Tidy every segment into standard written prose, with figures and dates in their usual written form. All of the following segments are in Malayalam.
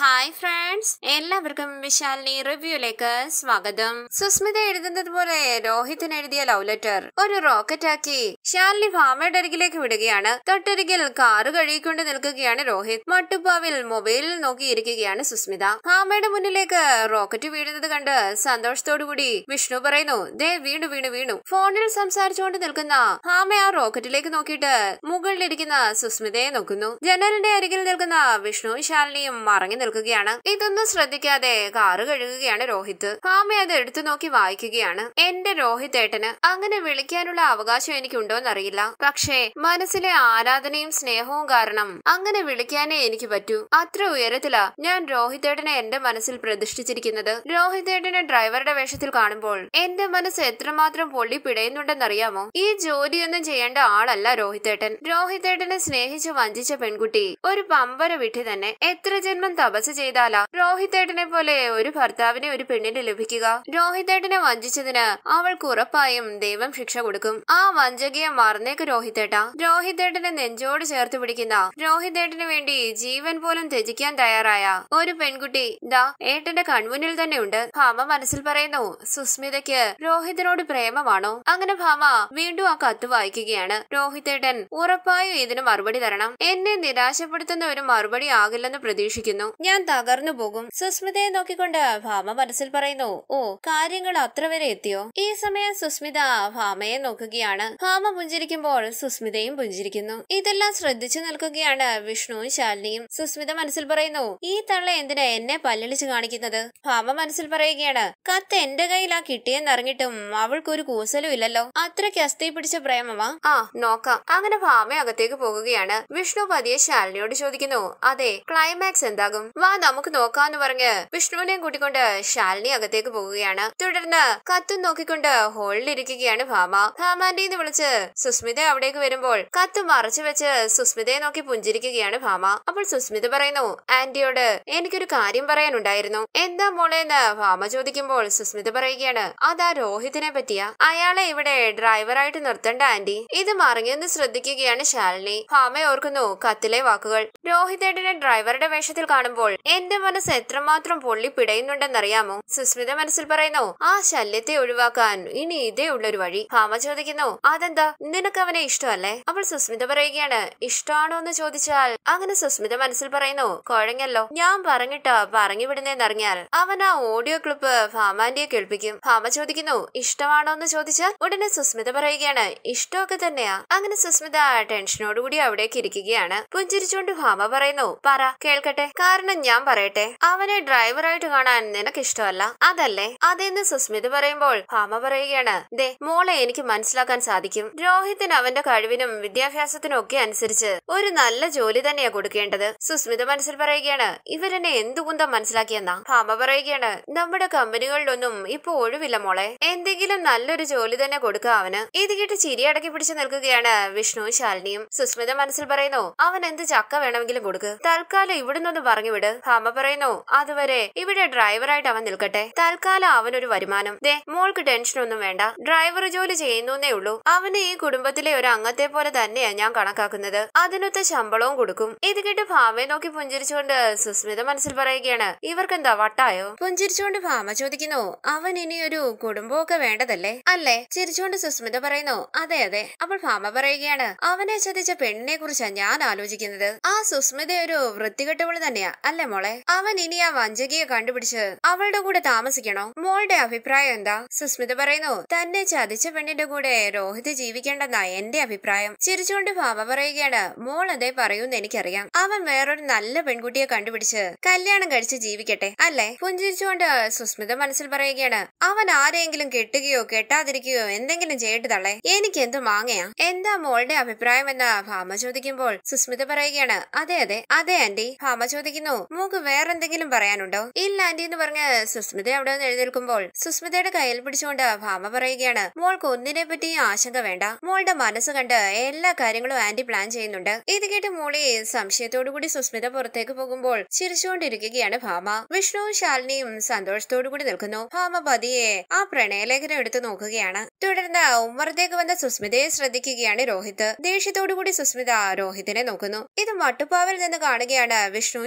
ഹായ് ഫ്രണ്ട്സ്, എല്ലാവർക്കും വിശാലിനി റിവ്യൂയിലേക്ക് സ്വാഗതം. സുസ്മിത എഴുതുന്നത് പോലെ രോഹിത്തിന് എഴുതിയ ലവ് ലെറ്റർ ഒരു റോക്കറ്റ് ആക്കി ശാലിനി ഭാമയുടെ അരികിലേക്ക് വിടുകയാണ്. തൊട്ടരികിൽ കാറ് കഴുകിക്കൊണ്ട് നിൽക്കുകയാണ് രോഹിത്. മട്ടുപ്പാവിൽ മൊബൈലിൽ നോക്കിയിരിക്കുകയാണ് സുസ്മിത. ഭാമയുടെ മുന്നിലേക്ക് റോക്കറ്റ് വീഴുന്നത് കണ്ട് സന്തോഷത്തോടുകൂടി വിഷ്ണു പറയുന്നു, ദേ വീണു വീണു വീണു. ഫോണിൽ സംസാരിച്ചുകൊണ്ട് നിൽക്കുന്ന ഭാമ ആ റോക്കറ്റിലേക്ക് നോക്കിയിട്ട് മുകളിലിരിക്കുന്ന സുസ്മിതയെ നോക്കുന്നു. ജനലിന്റെ അരികിൽ നിൽക്കുന്ന വിഷ്ണു ശാലിനിയും മറങ്ങി നിൽക്കുകയാണ്. ഇതൊന്നും ശ്രദ്ധിക്കാതെ കാറ് കഴുകുകയാണ് രോഹിത്. ഭാമ അത് എടുത്തു നോക്കി വായിക്കുകയാണ്. എന്റെ രോഹിത് ഏട്ടന് അങ്ങനെ വിളിക്കാനുള്ള അവകാശം എനിക്കുണ്ടോന്നറിയില്ല, പക്ഷേ മനസ്സിലെ ആരാധനയും സ്നേഹവും കാരണം അങ്ങനെ വിളിക്കാനേ എനിക്ക് പറ്റൂ. അത്ര ഉയരത്തിലാ ഞാൻ രോഹിത് ഏട്ടനെ എന്റെ മനസ്സിൽ പ്രതിഷ്ഠിച്ചിരിക്കുന്നത്. രോഹിത് ഏട്ടനെ ഡ്രൈവറുടെ വേഷത്തിൽ കാണുമ്പോൾ എന്റെ മനസ്സ് എത്രമാത്രം പൊള്ളി പിടയുന്നുണ്ടെന്നറിയാമോ? ഈ ജോലിയൊന്നും ചെയ്യേണ്ട ആളല്ല രോഹിത് ഏട്ടൻ. രോഹിത് ഏട്ടനെ സ്നേഹിച്ച് വഞ്ചിച്ച പെൺകുട്ടി ഒരു പമ്പര വിട്ടി തന്നെ. എത്ര ജന്മം തപസ് ചെയ്താലാ രോഹിതേട്ടനെ പോലെ ഒരു ഭർത്താവിനെ ഒരു പെണ്ണിന് ലഭിക്കുക? രോഹിതേട്ടനെ വഞ്ചിച്ചതിന് അവൾക്ക് ഉറപ്പായും ദൈവം ശിക്ഷ കൊടുക്കും. ആ വഞ്ചകയെ മറന്നേക്ക് രോഹിതേട്ട. രോഹിതേട്ടനെ നെഞ്ചോട് ചേർത്ത് പിടിക്കുന്ന, രോഹിതേട്ടന് വേണ്ടി ജീവൻ പോലും ത്യജിക്കാൻ തയ്യാറായ ഒരു പെൺകുട്ടി ദാ ഏട്ടന്റെ കൺമുന്നിൽ തന്നെ ഉണ്ട്. ഭാമ മനസ്സിൽ പറയുന്നു, സുസ്മിതയ്ക്ക് രോഹിതിനോട് പ്രേമമാണോ? അങ്ങനെ ഭാമ വീണ്ടും ആ കത്ത് വായിക്കുകയാണ്. രോഹിതേട്ടൻ ഉറപ്പായും ഇതിന് മറുപടി തരണം. എന്നെ നിരാശപ്പെടുത്തുന്ന ഒരു മറുപടി ആകില്ലെന്ന് പ്രതീക്ഷിക്കുന്നു. ഞാൻ തകർന്നു പോകും. സുസ്മിതയെ നോക്കിക്കൊണ്ട് ഭാമ മനസ്സിൽ പറയുന്നു, ഓ കാര്യങ്ങൾ അത്ര വരെ എത്തിയോ? ഈ സമയം സുസ്മിത ഭാമയെ നോക്കുകയാണ്. ഭാമ പുഞ്ചിരിക്കുമ്പോൾ സുസ്മിതയും പുഞ്ചിരിക്കുന്നു. ഇതെല്ലാം ശ്രദ്ധിച്ചു നിൽക്കുകയാണ് വിഷ്ണുവും ശാലിനിയും. സുസ്മിത മനസ്സിൽ പറയുന്നു, ഈ തള്ള എന്തിനാ എന്നെ പല്ലളിച്ച് കാണിക്കുന്നത്? ഭാമ മനസ്സിൽ പറയുകയാണ്, കത്ത് എന്റെ കയ്യിലാ കിട്ടിയെന്നറിഞ്ഞിട്ടും അവൾക്കൊരു കൂസലും ഇല്ലല്ലോ. അത്രയ്ക്ക് അസ്ഥി പിടിച്ച പ്രേമമാ? ആ നോക്കാം. അങ്ങനെ ഭാമ അകത്തേക്ക് പോകുകയാണ്. വിഷ്ണു പതിയെ ശാലിനിയോട് ചോദിക്കുന്നു, അതെ ക്ലൈമാക്സ് എന്താകും? വാ നമുക്ക് നോക്കാന്ന് പറഞ്ഞ് വിഷ്ണുവിനെയും കൂട്ടിക്കൊണ്ട് ശാലിനി അകത്തേക്ക് പോകുകയാണ്. തുടർന്ന് കത്തും നോക്കിക്കൊണ്ട് ഹോളിലിരിക്കുകയാണ് ഭാമ. ഭാമാന്റിന്ന് വിളിച്ച് സുസ്മിത അവിടേക്ക് വരുമ്പോൾ കത്ത് മറച്ചു വെച്ച് സുസ്മിതയെ നോക്കി പുഞ്ചിരിക്കുകയാണ് ഭാമ. അപ്പോൾ സുസ്മിത പറയുന്നു, ആന്റിയോട് എനിക്കൊരു കാര്യം പറയാനുണ്ടായിരുന്നു. എന്താ മോളേന്ന് ഭാമ ചോദിക്കുമ്പോൾ സുസ്മിത പറയുകയാണ്, അതാ രോഹിതിനെ പറ്റിയാ. അയാളെ ഇവിടെ ഡ്രൈവറായിട്ട് നിർത്തണ്ട ആന്റി. ഇത് മറിഞ്ഞെന്ന് ശ്രദ്ധിക്കുകയാണ് ശാലിനി. ഭാമ ഓർക്കുന്നു കത്തിലെ വാക്കുകൾ. രോഹിതേട്ടനെ ഡ്രൈവറുടെ വേഷത്തിൽ കാണുമ്പോൾ എന്റെ മനസ്സ് എത്രമാത്രം പൊള്ളി പിടയുന്നുണ്ടെന്നറിയാമോ? സുസ്മിത മനസ്സിൽ പറയുന്നു, ആ ശല്യത്തെ ഒഴിവാക്കാൻ ഇനി ഇതേ ഉള്ളൊരു വഴി. ഭാമ ചോദിക്കുന്നു, അതെന്താ നിനക്ക് അവനെ ഇഷ്ടമല്ലേ? അപ്പോൾ സുസ്മിത പറയുകയാണ്, ഇഷ്ടമാണോ എന്ന് ചോദിച്ചാൽ? അങ്ങനെ സുസ്മിത മനസ്സിൽ പറയുന്നു, കുഴങ്ങല്ലോ, ഞാൻ പറഞ്ഞിട്ടാ പറഞ്ഞു വിടുന്നേന്നറിഞ്ഞാൽ അവൻ ആ ഓഡിയോ ക്ലിപ്പ് ഭാമാന്റിയെ കേൾപ്പിക്കും. ഭാമ ചോദിക്കുന്നു, ഇഷ്ടമാണോ എന്ന് ചോദിച്ചാൽ? ഉടനെ സുസ്മിത പറയുകയാണ്, ഇഷ്ടമൊക്കെ തന്നെയാ. അങ്ങനെ സുസ്മിത ടെൻഷനോടുകൂടി അവിടേക്ക് ഇരിക്കുകയാണ്. പുഞ്ചിരിച്ചുകൊണ്ട് ഭാമ പറയുന്നു, പറ കേൾക്കട്ടെ. കാരണം ഞാൻ പറയട്ടെ, അവനെ ഡ്രൈവറായിട്ട് കാണാൻ നിനക്ക് ഇഷ്ടമല്ല അതല്ലേ? അതെന്ന് സുസ്മിത പറയുമ്പോൾ ഭാമ പറയുകയാണ്, ദേ മോളെ എനിക്ക് മനസ്സിലാക്കാൻ സാധിക്കും. രോഹിത്തിന് അവന്റെ കഴിവിനും വിദ്യാഭ്യാസത്തിനും ഒക്കെ അനുസരിച്ച് ഒരു നല്ല ജോലി തന്നെയാ കൊടുക്കേണ്ടത്. സുസ്മിത മനസ്സിൽ പറയുകയാണ്, ഇവരെന്നെ എന്തുകൊണ്ടാ മനസ്സിലാക്കിയെന്നാ? ഭാമ പറയുകയാണ്, നമ്മുടെ കമ്പനികളിലൊന്നും ഇപ്പൊ ഒഴിവില്ല മോളെ. എന്തെങ്കിലും നല്ലൊരു ജോലി തന്നെ കൊടുക്കുക അവന്. ഇത് കേട്ട് ചിരി അടക്കി പിടിച്ചു നിൽക്കുകയാണ് വിഷ്ണുവും ശാലിനിയും. സുസ്മിത മനസ്സിൽ പറയുന്നു, അവൻ എന്ത് ചക്ക വേണമെങ്കിലും കൊടുക്ക്, തൽക്കാലം ഇവിടുന്നൊന്ന് പറഞ്ഞു വിട്. ഭാമ പറയുന്നു, അതുവരെ ഇവിടെ ഡ്രൈവറായിട്ട് അവൻ നിൽക്കട്ടെ. തൽക്കാലം അവനൊരു വരുമാനം. ദേ മോൾക്ക് ടെൻഷൻ ഒന്നും വേണ്ട, ഡ്രൈവർ ജോലി ചെയ്യുന്നേ ഉള്ളൂ. അവന് ഈ കുടുംബത്തിലെ ഒരു അംഗത്തെ പോലെ തന്നെയാ ഞാൻ കണക്കാക്കുന്നത്. അതിനൊത്ത ശമ്പളവും കൊടുക്കും. ഇത് കേട്ട് ഭാമയെ നോക്കി പുഞ്ചിരിച്ചുകൊണ്ട് സുസ്മിത മനസ്സിൽ പറയുകയാണ്, ഇവർക്കെന്താ വട്ടായോ? പുഞ്ചിരിച്ചുകൊണ്ട് ഭാമ ചോദിക്കുന്നു, അവൻ ഇനിയൊരു കുടുംബമൊക്കെ വേണ്ടതല്ലേ അല്ലേ? ചിരിച്ചുകൊണ്ട് സുസ്മിത പറയുന്നു, അതെ അതെ. അപ്പോൾ ഭാമ പറയുകയാണ്, അവനെ ചതിച്ച പെണ്ണിനെ കുറിച്ചാ ഞാൻ ആലോചിക്കുന്നത്. ആ സുസ്മിത ഒരു വൃത്തികെട്ടവള് തന്നെയാ അല്ലേ മോളെ? അവൻ ഇനി ആ വഞ്ചകിയെ കണ്ടുപിടിച്ച് അവളുടെ കൂടെ താമസിക്കണോ? മോളുടെ അഭിപ്രായം എന്താ? സുസ്മിത പറയുന്നു, തന്നെ ചതിച്ച പെണ്ണിന്റെ കൂടെ രോഹിത് ജീവിക്കേണ്ടെന്നാ എന്റെ അഭിപ്രായം. ചിരിച്ചുകൊണ്ട് ഭാമ പറയുകയാണ്, മോൾ അതേ പറയൂന്ന് എനിക്കറിയാം. അവൻ വേറൊരു നല്ല പെൺകുട്ടിയെ കണ്ടുപിടിച്ച് കല്യാണം കഴിച്ച് ജീവിക്കട്ടെ അല്ലേ? പുഞ്ചിരിച്ചുകൊണ്ട് സുസ്മിത മനസ്സിൽ പറയുകയാണ്, അവൻ ആരെങ്കിലും കെട്ടുകയോ കെട്ടാതിരിക്കുകയോ എന്തെങ്കിലും ചെയ്തിട്ട് തള്ളേ, എനിക്ക് എന്ത് മാങ്ങയാ? എന്താ മോളുടെ അഭിപ്രായം എന്ന ഭാമ ചോദിക്കുമ്പോൾ സുസ്മിത പറയുകയാണ്, അതെ അതെ അതെ ആന്റി. ഭാമ ചോദിക്കുന്നു, മൂക്ക് വേറെന്തെങ്കിലും പറയാനുണ്ടോ? ഇല്ല ആന്റി എന്ന് പറഞ്ഞ് സുസ്മിത അവിടെ നിന്ന് എഴുന്നേൽക്കുമ്പോൾ സുസ്മിതയുടെ കയ്യിൽ പിടിച്ചുകൊണ്ട് ഭാമ പറയുകയാണ്, മോൾക്ക് ഒന്നിനെ പറ്റിയും ആശങ്ക വേണ്ട. മോളുടെ മനസ്സ് കണ്ട് എല്ലാ കാര്യങ്ങളും ആന്റി പ്ലാൻ ചെയ്യുന്നുണ്ട്. ഇത് കേട്ട് മോളി സംശയത്തോടുകൂടി സുസ്മിത പുറത്തേക്ക് പോകുമ്പോൾ ചിരിച്ചുകൊണ്ടിരിക്കുകയാണ് ഭാമ. വിഷ്ണുവും ശാലിനിയും സന്തോഷത്തോടുകൂടി നിൽക്കുന്നു. ഭാമ പതിയെ ആ പ്രണയലേഖനം എടുത്തു നോക്കുകയാണ്. തുടർന്ന് ഉമ്മറത്തേക്ക് വന്ന സുസ്മിതയെ ശ്രദ്ധിക്കുകയാണ് രോഹിത്. ദേഷ്യത്തോടുകൂടി സുസ്മിത രോഹിതിനെ നോക്കുന്നു. ഇത് മട്ടുപ്പാവിൽ നിന്ന് കാണുകയാണ് വിഷ്ണുവും ശാലിനിയും.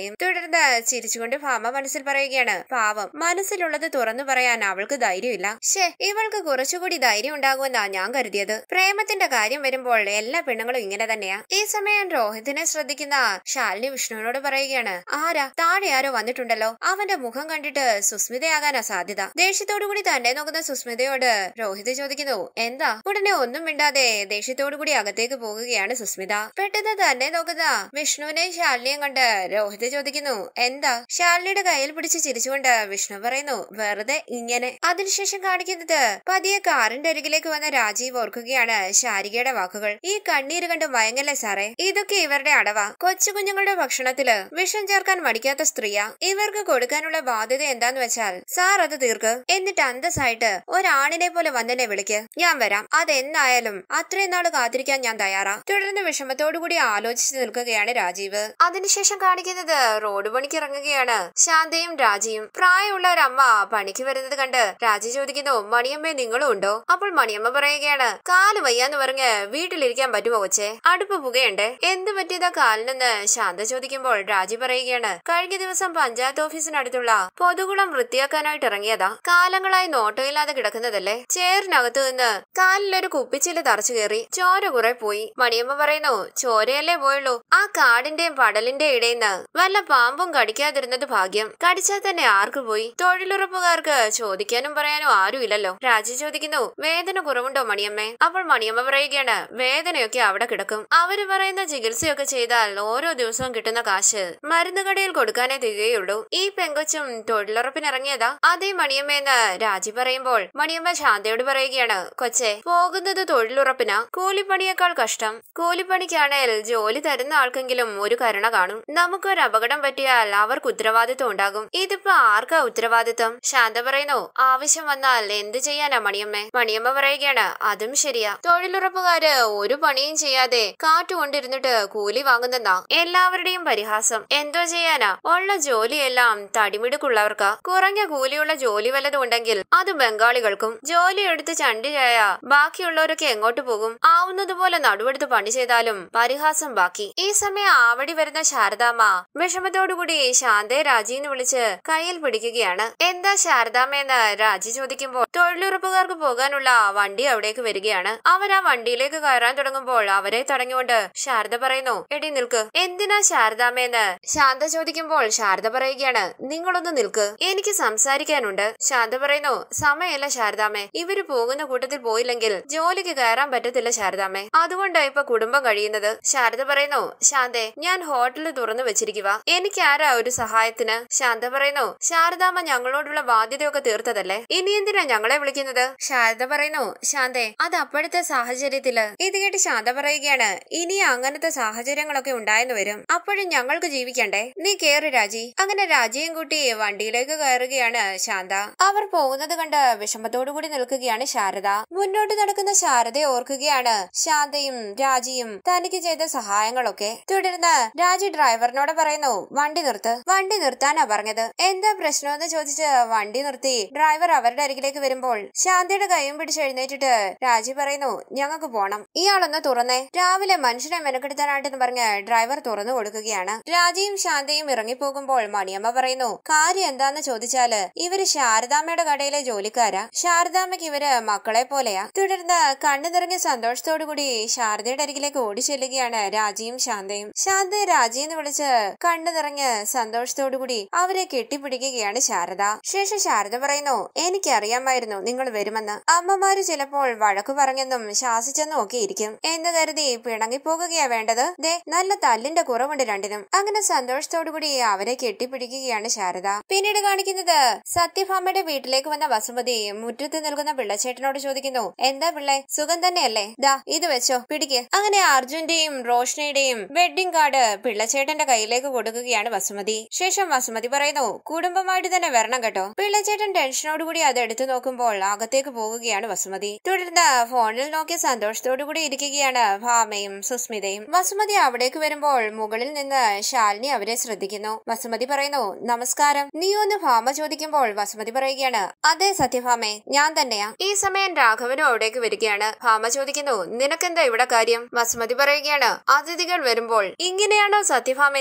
വസുമതിയും. തുടർന്ന് ചിരിച്ചുകൊണ്ട് ഭാമ മനസ്സിൽ പറയുകയാണ്, പാവം, മനസ്സിലുള്ളത് തുറന്നു പറയാൻ അവൾക്ക് ധൈര്യമില്ല. ഇവൾക്ക് കുറച്ചുകൂടി ധൈര്യം ഉണ്ടാകുമെന്നാ ഞാൻ കരുതിയത്. പ്രേമത്തിന്റെ കാര്യം വരുമ്പോൾ എല്ലാ പെണ്ണുങ്ങളും ഇങ്ങനെ തന്നെയാ. ഈ സമയം രോഹിത്തിനെ ശ്രദ്ധിക്കുന്ന ശാലിനി വിഷ്ണുവിനോട് പറയുകയാണ്, ആരാ, താഴെ ആരോ വന്നിട്ടുണ്ടല്ലോ. അവന്റെ മുഖം കണ്ടിട്ട് സുസ്മിതയാകാനാ സാധ്യത. ദേഷ്യത്തോടുകൂടി തന്നെ നോക്കുന്ന സുസ്മിതയോട് രോഹിത് ചോദിക്കുന്നു, എന്താ? ഉടനെ ഒന്നും മിണ്ടാതെ ദേഷ്യത്തോടുകൂടി അകത്തേക്ക് പോകുകയാണ് സുസ്മിത. പെട്ടെന്ന് തന്നെ നോക്കുന്ന വിഷ്ണുവിനെയും ശാലിനിയും കണ്ട് രോഹിത് ചോദിക്കുന്നു, എന്താ? ശാലിനിയുടെ കയ്യിൽ പിടിച്ച് ചിരിച്ചുകൊണ്ട് വിഷ്ണു പറയുന്നു, വെറുതെ ഇങ്ങനെ. അതിനുശേഷം കാണിക്കുന്നത് പതിയെ കാറിന്റെ അരികിലേക്ക് വന്ന രാജീവ് ഓർക്കുകയാണ് ശാരികയുടെ വാക്കുകൾ. ഈ കണ്ണീര് കണ്ട് മയങ്ങല്ലേ സാറേ, ഇതൊക്കെ ഇവരുടെ അടവാ. കൊച്ചു കുഞ്ഞുങ്ങളുടെ ഭക്ഷണത്തില് വിഷം ചേർക്കാൻ മടിക്കാത്ത സ്ത്രീയാ. ഇവർക്ക് കൊടുക്കാനുള്ള ബാധ്യത എന്താന്ന് വെച്ചാൽ സാർ അത് തീർക്ക്. എന്നിട്ട് അന്തസ്സായിട്ട് ഒരാണിനെ പോലെ വന്നെന്നെ വിളിക്ക്, ഞാൻ വരാം. അതെന്നായാലും അത്രയും നാള് കാത്തിരിക്കാൻ ഞാൻ തയ്യാറാ. തുടർന്ന് വിഷമത്തോടുകൂടി ആലോചിച്ച് നിൽക്കുകയാണ് രാജീവ്. അതിനുശേഷം കാണിക്കുന്നത് റോഡ് പണിക്ക് ഇറങ്ങുകയാണ് ശാന്തയും രാജിയും. പ്രായമുള്ള ഒരമ്മ പണിക്ക് വരുന്നത് കണ്ട് രാജി ചോദിക്കുന്നു, മണിയമ്മേ നിങ്ങളും ഉണ്ടോ? അപ്പോൾ മണിയമ്മ പറയുകയാണ്, കാല് വയ്യാന്ന് പറഞ്ഞ് വീട്ടിലിരിക്കാൻ പറ്റുമോ കൊച്ചേ? അടുപ്പ് പുകയുണ്ടേ. എന്ത് പറ്റിയതാ കാലിനെന്ന് ശാന്ത ചോദിക്കുമ്പോൾ രാജി പറയുകയാണ്, കഴിഞ്ഞ ദിവസം പഞ്ചായത്ത് ഓഫീസിനടുത്തുള്ള പൊതുകുളം വൃത്തിയാക്കാനായിട്ട് ഇറങ്ങിയതാ. കാലങ്ങളായി നോട്ടമില്ലാതെ കിടക്കുന്നതല്ലേ. ചേറിനകത്ത് നിന്ന് കാലിലൊരു കുപ്പിച്ചില് തറച്ചു കയറി ചോര കുറെ പോയി. മണിയമ്മ പറയുന്നു, ചോരയല്ലേ പോയുള്ളൂ, ആ കാടിന്റെയും പടലിന്റെയും ഇടയിന്ന് വല്ല പാമ്പും കടിക്കാതിരുന്നത് ഭാഗ്യം. കടിച്ചാൽ തന്നെ ആർക്ക് പോയി? തൊഴിലുറപ്പുകാർക്ക് ചോദിക്കാനും പറയാനും ആരും ഇല്ലല്ലോ. രാജി ചോദിക്കുന്നു, വേദന കുറവുണ്ടോ മണിയമ്മേ? അപ്പോൾ മണിയമ്മ പറയുകയാണ്, വേദനയൊക്കെ അവിടെ കിടക്കും. അവര് പറയുന്ന ചികിത്സയൊക്കെ ചെയ്താൽ ഓരോ ദിവസവും കിട്ടുന്ന കാശ് മരുന്ന് കടയിൽ കൊടുക്കാനേ തികയുള്ളൂ. ഈ പെങ്കൊച്ചും തൊഴിലുറപ്പിനിറങ്ങിയതാ. അതേ മണിയമ്മയെന്ന് രാജി പറയുമ്പോൾ മണിയമ്മ ശാന്തയോട് പറയുകയാണ്, കൊച്ചെ, പോകുന്നത് തൊഴിലുറപ്പിനാ. കൂലിപ്പണിയേക്കാൾ കഷ്ടം. കൂലിപ്പണിക്കാണേൽ ജോലി തരുന്ന ആൾക്കെങ്കിലും ഒരു കരുണ കാണും. നമുക്കൊരു അപകടം പറ്റിയാൽ അവർക്ക് ഉത്തരവാദിത്വം ഉണ്ടാകും. ഇതിപ്പോ ആർക്കാ ഉത്തരവാദിത്വം? ശാന്ത പറയുന്നു, ആവശ്യം വന്നാൽ എന്ത് ചെയ്യാനാ മണിയമ്മേ? മണിയമ്മ പറയുകയാണ്, അതും ശരിയാ. തൊഴിലുറപ്പുകാര് ഒരു പണിയും ചെയ്യാതെ കാറ്റുകൊണ്ടിരുന്നിട്ട് കൂലി വാങ്ങുന്നെന്നാ എല്ലാവരുടെയും പരിഹാസം. എന്തോ ചെയ്യാനാ? ഉള്ള ജോലിയെല്ലാം തടിമിടുക്കുള്ളവർക്കാ. കുറഞ്ഞ കൂലിയുള്ള ജോലി വല്ലതും ഉണ്ടെങ്കിൽ അത് ബംഗാളികൾക്കും. ജോലി എടുത്ത് ചണ്ടിയായ ബാക്കിയുള്ളവരൊക്കെ എങ്ങോട്ട് പോകും? ആവുന്നതുപോലെ നടുവെടുത്ത് പണി ചെയ്താലും പരിഹാസം ബാക്കി. ഈ സമയം ആവടി വരുന്ന ശാരദാമ്മ വിഷമത്തോടുകൂടി ശാന്തയെ രാജിന്ന് വിളിച്ച് കയ്യിൽ പിടിക്കുകയാണ്. എന്താ ശാരദാമ്മയെന്ന് രാജി ചോദിക്കുമ്പോൾ തൊഴിലുറപ്പുകാർക്ക് പോകാനുള്ള വണ്ടി അവിടേക്ക് വരികയാണ്. അവർ ആ വണ്ടിയിലേക്ക് കയറാൻ തുടങ്ങുമ്പോൾ അവരെ തടഞ്ഞുകൊണ്ട് ശാരദ പറയുന്നു, എടി നിൽക്ക്. എന്തിനാ ശാരദാമ്മയെന്ന് ശാന്ത ചോദിക്കുമ്പോൾ ശാരദ പറയുകയാണ്, നിങ്ങളൊന്ന് നിൽക്ക്, എനിക്ക് സംസാരിക്കാനുണ്ട്. ശാന്ത പറയുന്നു, സമയമല്ല ശാരദാമ്മേ, ഇവര് പോകുന്ന കൂട്ടത്തിൽ പോയില്ലെങ്കിൽ ജോലിക്ക് കയറാൻ പറ്റത്തില്ല ശാരദാമ്മേ. അതുകൊണ്ടാ ഇപ്പൊ കുടുംബം കഴിയുന്നത്. ശാരദ പറയുന്നു, ശാന്തേ, ഞാൻ ഹോട്ടല് തുറന്നു വെച്ചിരിക്കുക, എനിക്ക് ആരാ ഒരു സഹായത്തിന്? ശാന്ത പറയുന്നു, ശാരദാമ്മ ഞങ്ങളോടുള്ള ബാധ്യതയൊക്കെ തീർത്തതല്ലേ, ഇനി എന്തിനാ ഞങ്ങളെ വിളിക്കുന്നത്? ശാരദ പറയുന്നു, ശാന്തേ, അത് അപ്പോഴത്തെ സാഹചര്യത്തില്. ഇത് കേട്ട് ശാന്ത പറയുകയാണ്, ഇനി അങ്ങനത്തെ സാഹചര്യങ്ങളൊക്കെ ഉണ്ടായെന്ന് വരും, അപ്പോഴും ഞങ്ങൾക്ക് ജീവിക്കണ്ടേ. നീ കേറി രാജി. അങ്ങനെ രാജിയും കൂട്ടി വണ്ടിയിലേക്ക് കയറുകയാണ് ശാന്ത. അവർ പോകുന്നത് കണ്ട് വിഷമത്തോടുകൂടി നിൽക്കുകയാണ് ശാരദ. മുന്നോട്ട് നടക്കുന്ന ശാരദയെ ഓർക്കുകയാണ് ശാന്തയും രാജിയും തനിക്ക് ചെയ്ത സഹായങ്ങളൊക്കെ. തുടർന്ന് രാജി ഡ്രൈവറിനോട് പറയുന്നു, വണ്ടി നിർത്ത്. വണ്ടി നിർത്താനാ പറഞ്ഞത്. എന്താ പ്രശ്നമെന്ന് ചോദിച്ച് വണ്ടി നിർത്തി ഡ്രൈവർ അവരുടെ അരികിലേക്ക് വരുമ്പോൾ ശാന്തയുടെ കൈയും പിടിച്ച് എഴുന്നേറ്റിട്ട് രാജി പറയുന്നു, ഞങ്ങൾക്ക് പോണം. ഇയാളൊന്ന് തുറന്നേ. രാവിലെ മനുഷ്യനെ മെനക്കെടുത്താനായിട്ടെന്ന് പറഞ്ഞ് ഡ്രൈവർ തുറന്നു കൊടുക്കുകയാണ്. രാജിയും ശാന്തയും ഇറങ്ങിപ്പോകുമ്പോൾ മണിയമ്മ പറയുന്നു, കാര്യം എന്താന്ന് ചോദിച്ചാല് ഇവര് ശാരദാമ്മയുടെ കടയിലെ ജോലിക്കാരാ. ശാരദാമ്മയ്ക്ക് ഇവര് മക്കളെ പോലെയാ. തുടർന്ന് കണ്ണു നിറഞ്ഞ സന്തോഷത്തോടുകൂടി ശാരദയുടെ അരികിലേക്ക് ഓടി ചെല്ലുകയാണ് രാജിയും ശാന്തയും. ശാന്തയെ രാജിയെന്ന് വിളിച്ച് കണ്ണു നിറഞ്ഞ് സന്തോഷത്തോടുകൂടി അവരെ കെട്ടിപ്പിടിക്കുകയാണ് ശാരദ. ശേഷം ശാരദ പറയുന്നു, എനിക്കറിയാമായിരുന്നു നിങ്ങൾ വരുമെന്ന്. അമ്മമാര് ചിലപ്പോൾ വഴക്കു പറഞ്ഞെന്നും ശാസിച്ചെന്നും ഒക്കെ ഇരിക്കും എന്ന് കരുതി പിണങ്ങിപ്പോകുകയാ വേണ്ടത്. ദേ, നല്ല തല്ലിന്റെ കുറവുണ്ട് രണ്ടിനും. അങ്ങനെ സന്തോഷത്തോടുകൂടി അവരെ കെട്ടിപ്പിടിക്കുകയാണ് ശാരദ. പിന്നീട് കാണിക്കുന്നത് സത്യഭാമയുടെ വീട്ടിലേക്ക് വന്ന വസുമതി മുറ്റത്ത് നിൽക്കുന്ന പിള്ളച്ചേട്ടനോട് ചോദിക്കുന്നു, എന്താ പിള്ളേ, സുഖം തന്നെയല്ലേ? ദാ ഇത് വെച്ചോ, പിടിക്ക്. അങ്ങനെ അർജുന്റെയും റോഷ്നയുടെയും വെഡിങ് കാർഡ് പിള്ളച്ചേട്ടന്റെ കയ്യിലേക്ക് കൊടുക്കുകയാണ് വസുമതി. ശേഷം വസുമതി പറയുന്നു, കുടുംബമായിട്ട് തന്നെ വരണം കേട്ടോ. പിള്ളച്ചേട്ടൻ ടെൻഷനോടുകൂടി അത് എടുത്തു നോക്കുമ്പോൾ അകത്തേക്ക് പോകുകയാണ് വസുമതി. തുടർന്ന് ഫോണിൽ നോക്കി സന്തോഷത്തോടുകൂടി ഇരിക്കുകയാണ് ഭാമയും സുസ്മിതയും. വസുമതി അവിടേക്ക് വരുമ്പോൾ മുകളിൽ നിന്ന് ശാലിനി അവരെ ശ്രദ്ധിക്കുന്നു. വസുമതി പറയുന്നു, നമസ്കാരം. നീ ഒന്ന് ഭാമ ചോദിക്കുമ്പോൾ വസുമതി പറയുകയാണ്, അതെ സത്യഭാമേ, ഞാൻ തന്നെയാ. ഈ സമയം രാഘവനും അവിടേക്ക് വരികയാണ്. ഭാമ ചോദിക്കുന്നു, നിനക്കെന്താ ഇവിടെ കാര്യം? വസുമതി പറയുകയാണ്, അതിഥികൾ വരുമ്പോൾ ഇങ്ങനെയാണോ സത്യഭാമയെ സ്വീകരിക്കുന്നത്?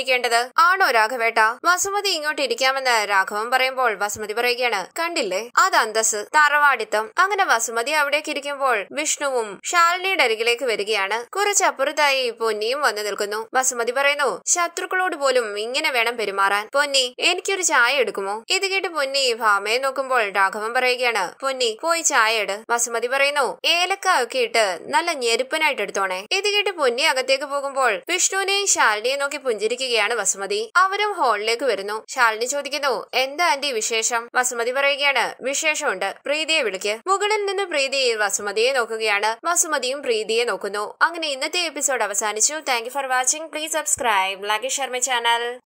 ഇരിക്കേണ്ടത്. ആണോ രാഘവേട്ട? വസുമതി ഇങ്ങോട്ട് ഇരിക്കാമെന്ന് രാഘവൻ പറയുമ്പോൾ വസുമതി പറയുകയാണ്, കണ്ടില്ലേ അത് അന്തസ്, തറവാടിത്തം. അങ്ങനെ വസുമതി അവിടേക്ക് ഇരിക്കുമ്പോൾ വിഷ്ണുവും ശാലിനിയുടെ അരികിലേക്ക് വരികയാണ്. കുറച്ചപ്പുറത്തായി പൊന്നിയും വന്നു നിൽക്കുന്നു. വസുമതി പറയുന്നു, ശത്രുക്കളോട് പോലും ഇങ്ങനെ വേണം പെരുമാറാൻ. പൊന്നി, എനിക്കൊരു ചായ എടുക്കുമോ? ഇത് കേട്ട് പൊന്നി ഭാമയെ നോക്കുമ്പോൾ രാഘവൻ പറയുകയാണ്, പൊന്നി പോയി ചായ ഇട്. വസുമതി പറയുന്നു, ഏലക്ക ഒക്കെ ഇട്ട് നല്ല ഞെരുപ്പനായിട്ട് എടുത്തോണേ. ഇത് കേട്ട് പൊന്നി അകത്തേക്ക് പോകുമ്പോൾ വിഷ്ണുവിനെയും ശാലിനിയെ നോക്കി പുഞ്ചിരിക്കുകയാണ് വസുമതി. അവരും ഹാളിലേക്ക് വരുന്നു. ശാലിനി ചോദിക്കുന്നു, എന്താ ആന്റി വിശേഷം? വസുമതി പറയുകയാണ്, വിശേഷമുണ്ട്, പ്രീതിയെ വിളിക്ക്. മുകളിൽ നിന്ന് പ്രീതി വസുമതിയെ നോക്കുകയാണ്. വസുമതിയും പ്രീതിയെ നോക്കുന്നു. അങ്ങനെ ഇന്നത്തെ എപ്പിസോഡ് അവസാനിച്ചു. Thank you for watching. Please subscribe, like, share my channel.